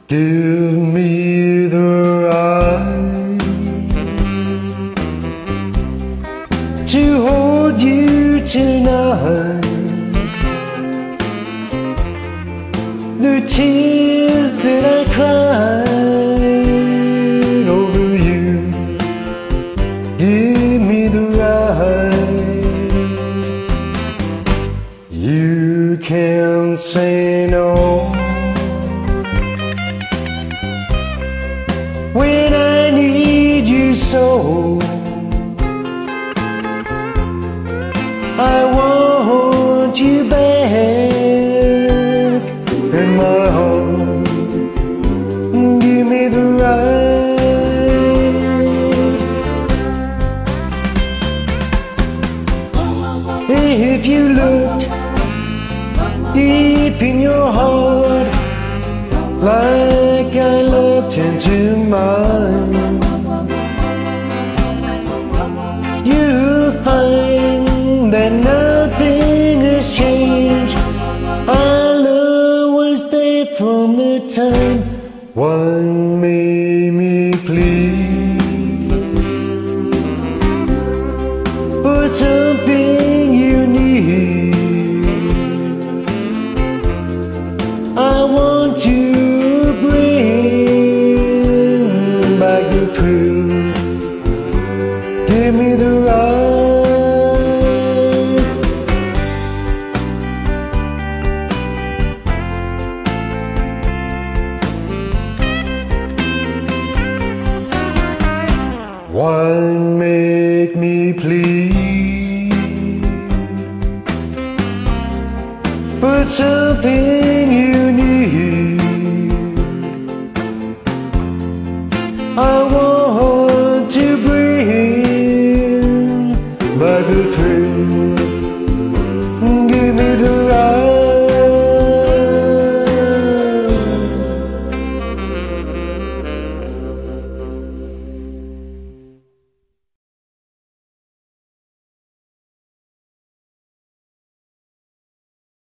Give me the right to hold you tonight. The tears that I cried over you, give me the right. You can't say no when I need you so. I want you back in my heart. Give me the right. If you looked deep in your heart like I looked into mine, you'll find that nothing has changed. Our love was there from the time one made me plead for something you need. I want to bring back the thrill. Give me the right. One make me plead for something